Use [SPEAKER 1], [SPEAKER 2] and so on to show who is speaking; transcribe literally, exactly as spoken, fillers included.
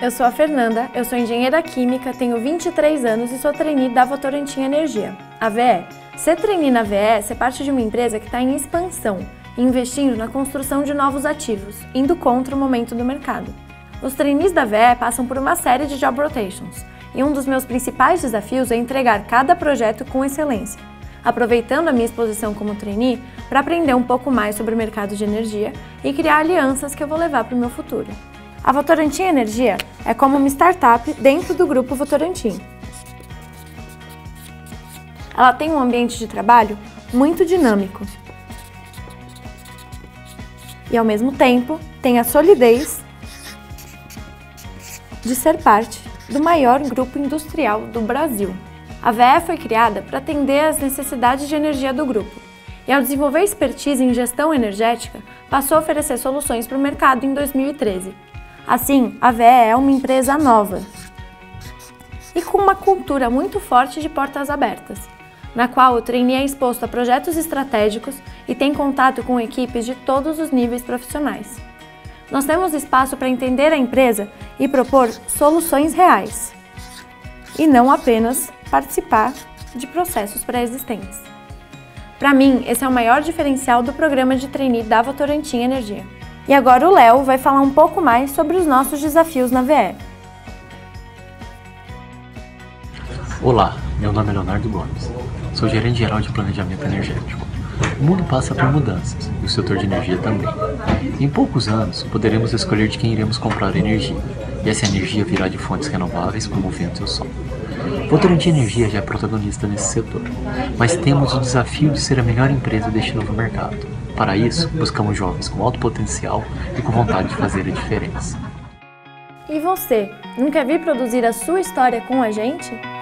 [SPEAKER 1] eu sou a Fernanda, eu sou engenheira química, tenho vinte e três anos e sou trainee da Votorantim Energia, a V E. Ser trainee na V E é ser parte de uma empresa que está em expansão, investindo na construção de novos ativos, indo contra o momento do mercado. Os trainees da V E passam por uma série de job rotations, e um dos meus principais desafios é entregar cada projeto com excelência, aproveitando a minha exposição como trainee para aprender um pouco mais sobre o mercado de energia e criar alianças que eu vou levar para o meu futuro. A Votorantim Energia é como uma startup dentro do grupo Votorantim. Ela tem um ambiente de trabalho muito dinâmico e, ao mesmo tempo, tem a solidez de ser parte do maior grupo industrial do Brasil. A V E foi criada para atender às necessidades de energia do grupo e, ao desenvolver expertise em gestão energética, passou a oferecer soluções para o mercado em dois mil e treze. Assim, a V E é uma empresa nova e com uma cultura muito forte de portas abertas, na qual o trainee é exposto a projetos estratégicos e tem contato com equipes de todos os níveis profissionais. Nós temos espaço para entender a empresa e propor soluções reais, e não apenas participar de processos pré-existentes. Para mim, esse é o maior diferencial do programa de trainee da Votorantim Energia. E agora o Léo vai falar um pouco mais sobre os nossos desafios na V E.
[SPEAKER 2] Olá, meu nome é Leonardo Gomes, sou gerente geral de planejamento energético. O mundo passa por mudanças, e o setor de energia também. Em poucos anos, poderemos escolher de quem iremos comprar energia, e essa energia virá de fontes renováveis como o vento e o sol. Votorantim Energia já é protagonista nesse setor, mas temos o desafio de ser a melhor empresa deste novo mercado. Para isso, buscamos jovens com alto potencial e com vontade de fazer a diferença.
[SPEAKER 1] E você, não quer vir produzir a sua história com a gente?